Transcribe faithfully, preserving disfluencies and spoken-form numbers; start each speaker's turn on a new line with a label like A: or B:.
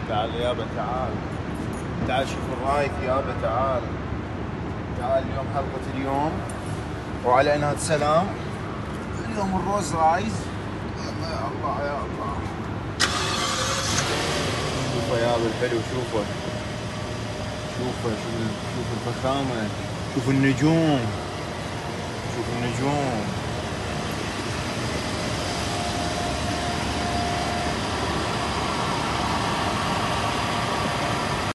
A: تعال يابا تعال. تعال شوف الرايك يابا تعال. تعال اليوم حلقة اليوم وعلى عناد سلام. اليوم الروز رايز. يلا يا الله يا الله. شوفه يابا الحلو شوفه. شوفه شوف شوف الفخامة. شوف النجوم. شوف النجوم